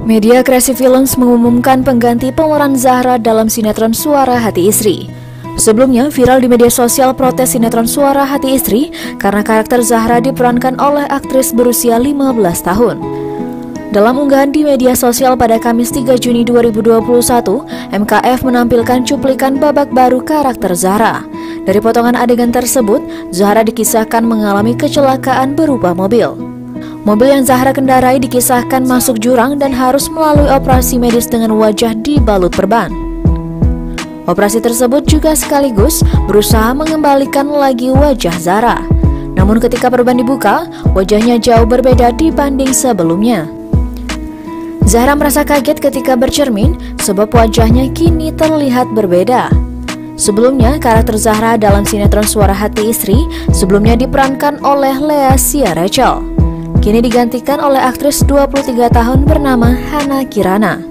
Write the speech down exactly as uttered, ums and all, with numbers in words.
Media Kreasi Films mengumumkan pengganti pemeran Zahra dalam sinetron Suara Hati Istri. Sebelumnya viral di media sosial protes sinetron Suara Hati Istri karena karakter Zahra diperankan oleh aktris berusia lima belas tahun. Dalam unggahan di media sosial pada Kamis tiga Juni dua ribu dua puluh satu, M K F menampilkan cuplikan babak baru karakter Zahra. Dari potongan adegan tersebut, Zahra dikisahkan mengalami kecelakaan berupa mobil. Mobil yang Zahra kendarai dikisahkan masuk jurang dan harus melalui operasi medis dengan wajah dibalut perban. Operasi tersebut juga sekaligus berusaha mengembalikan lagi wajah Zahra. Namun ketika perban dibuka, wajahnya jauh berbeda dibanding sebelumnya. Zahra merasa kaget ketika bercermin sebab wajahnya kini terlihat berbeda. Sebelumnya, karakter Zahra dalam sinetron Suara Hati Istri sebelumnya diperankan oleh Lea Sia Rachel. Kini digantikan oleh aktris dua puluh tiga tahun bernama Hana Kirana.